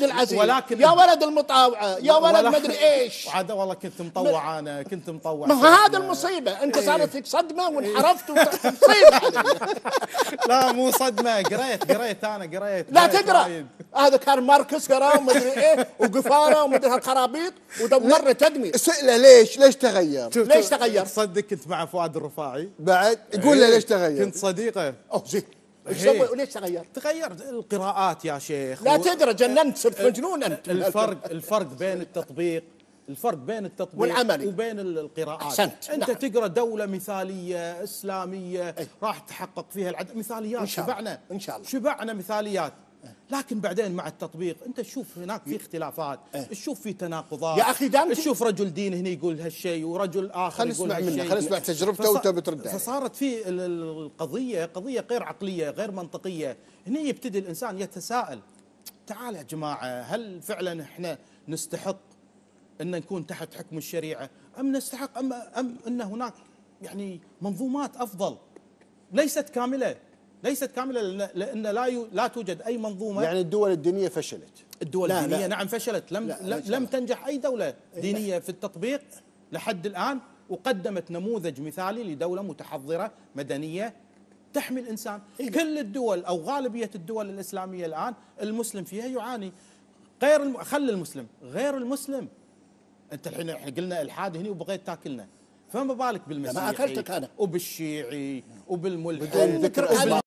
عبد العزيز، ولكن يا ولد المطاوعه، يا ولد مدري ايش. عاد والله كنت مطوع، انا كنت مطوع. ما هذا المصيبه، انت صارت فيك صدمه وانحرفت مصيبه علي. لا مو صدمه، قريت انا قريت. لا تقرا، هذا كان ماركس قرا ومدري ايه وقفاره ومدري هالخرابيط ودمرنا تدمير. اسئله ليش تغير؟ ليش تغير؟ تصدق كنت مع فؤاد الرفاعي بعد يقول له ليش تغير؟ كنت صديقه. اوه زين، ايش سوى وليش تغير؟ تغير القراءات يا شيخ. لا تدري، جننت، صرت مجنون انت. الفرق بين التطبيق، والعملي وبين القراءات. أحسنت. انت نعم. تقرا دوله مثاليه اسلاميه راح تحقق فيها العدل، مثاليات. شبعنا ان شاء الله، شبعنا مثاليات. لكن بعدين مع التطبيق انت تشوف هناك في اختلافات، تشوف في تناقضات يا اخي دامتي. تشوف رجل دين هنا يقول هالشيء ورجل اخر يقول هالشيء. خلينا نسمع تجربته وانت بترد عليه. فصارت في القضيه قضيه غير عقليه غير منطقيه. هنا يبتدي الانسان يتساءل، تعال يا جماعه، هل فعلا احنا نستحق ان نكون تحت حكم الشريعه، ام نستحق ام ان هناك يعني منظومات افضل ليست كامله لان لا توجد اي منظومه. يعني الدول الدينيه فشلت. الدول الدينيه نعم فشلت، لم تنجح اي دوله دينيه في التطبيق لحد الان، وقدمت نموذج مثالي لدوله متحضره مدنيه تحمي الانسان. كل الدول او غالبيه الدول الاسلاميه الان المسلم فيها يعاني. خلي المسلم، غير المسلم. انت الحين احنا قلنا الحاد هنا وبغيت تاكلنا، فما بالك بالمسيحي ما اكلتك انا وبالشيعي وبالملحد